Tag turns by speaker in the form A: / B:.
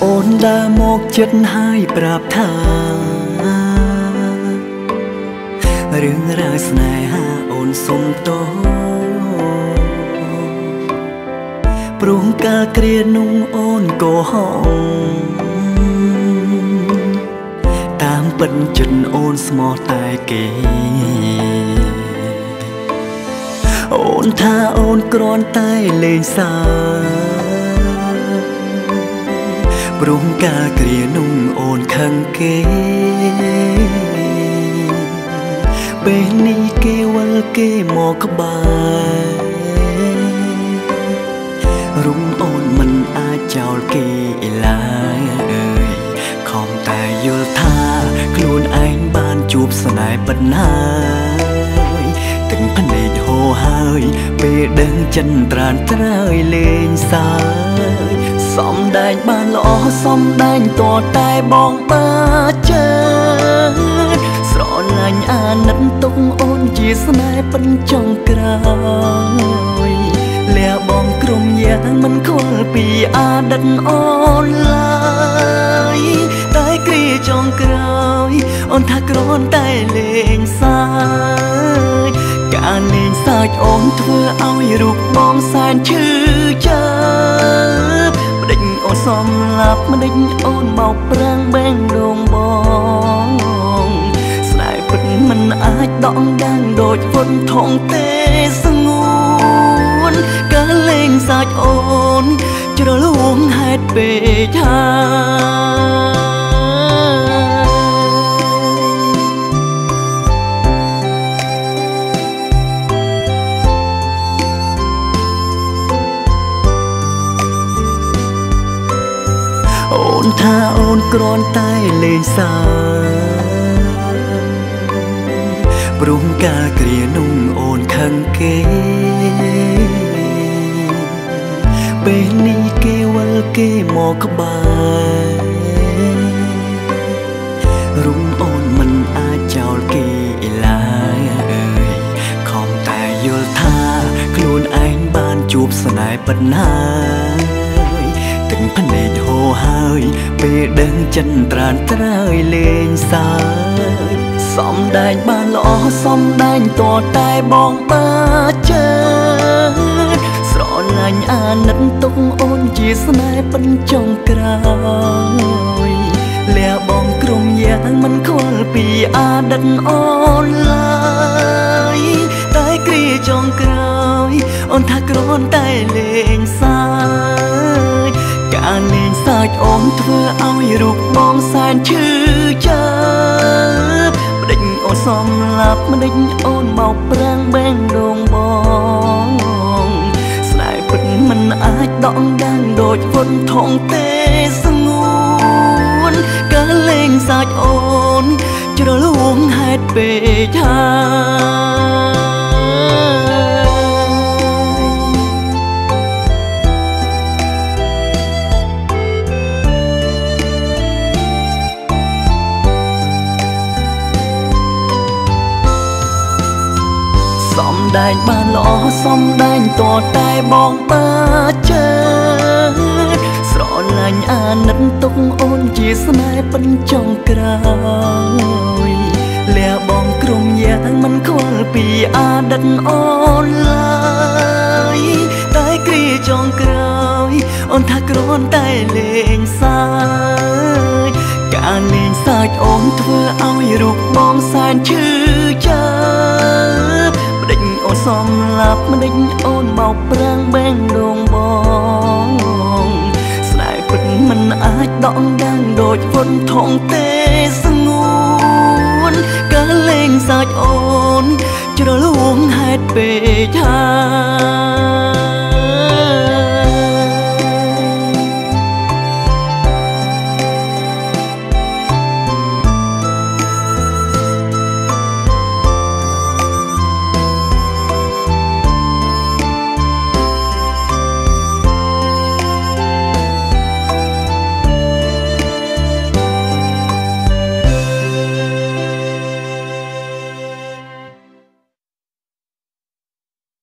A: អូនដើរមកចិត្តហើយប្រាប់ថារឿងរ៉ាវស្នេហាអូនសុំទោសព្រោះកាលគ្រានោះអូនកុហកតាមពិតចិត្តអូនស្មោះតែគេអូនថាអូនគ្រាន់តែលេងសើចព្រោះកាលគ្រានោះអូនខឹងគេពេលនេះគេវិលគេមកក្បែររុំអូនមិនអាចចោលគេឡើយអើយខំតែយល់ថាខ្លួនឯងបានជួបស្នេហ៍ពិតណាស់ទាំងភ្នែកហូរហើយពេលដឹងចិនត្រានត្រើយលេងសើចសំដែងបានល្អសំដែងតតែបងបាចិត្តស្រឡាញ់អាណិតទុកអូនជាស្នេហ៍ពិនចុងក្រោយលះបងក្រុមយ៉ាងមិនខ្វល់ពីអាណិតអូនឡើយតែគ្រាចុងក្រោយអូនថាគ្រាន់តែលេងសើចការលេងសើចអូនធ្វើឲ្យរូបបងសែនឈឺចាប់ម្ដេចអូនសំឡាប់ម្ដេចអូនបោកប្រាំងបែងដងបងស្នេហ៍ពិតមិនអាចដកដាំងដូចវុនថងទេសងួនការលេងសើចអូនជ្រលួងហេតុពេកហើយអូនថាអូនគ្រាន់តែលេងសើចព្រោះកាលគ្រានោះអូនខឹងគេពេលនេះគេវិលគេមកក្បែររុំអូនមិនអាចចោលគេឡើយអើយខំតែយល់ថាខ្លួនឯងបានជួបស្នេហ៍ពិតណាស់ទាំងភ្នែកហូរហើយពេលដឹងចិនត្រានត្រើយលេងសើចសំដែងបានល្អសំដែងតតែបងបាចិត្តស្រឡាញ់អាណិតទុកអូនជាស្នេហ៍ពិនចុងក្រោយលះបងក្រុមយ៉ាងមិនខ្វល់ពីអាណិតអូនឡើយតែគ្រាចុងក្រោយអូនថាគ្រាន់តែលេងសើចការលេងសើចអូនធ្វើឲ្យរូបបងសែនឈឺចាប់ម្ដេចអូនសំឡាប់ម្ដេចអូនបោកប្រាំងបែងដងបងស្នេហ៍ពិតមិនអាចដកដាំងដូចវុនថងទេសងួនការលេងសើចអូនជ្រលួងហេតុពេកសំដែងបានល្អសំដែងតតែបងបាចិត្តស្រឡាញ់អាណិតទុកអូនជាស្នេហ៍ពិនចុងក្រោយលះបងក្រុមយ៉ាងមិនខ្វល់ពីអាណិតអូនឡើយតែគ្រាចុងក្រោយអូនថាគ្រាន់តែលេងសើចការលេងសើចអូនធ្វើឲ្យរូបបងសែនឈឺចាប់ម្ដេចអូនសំឡាប់ម្ដេចអូនបោកប្រាំងបែងដងបងស្នេហ៍ពិតមិនអាចដកដាំងដូចវុនថងទេសងួនការលេងសើចអូនជ្រលួងហេតុពេកហើយ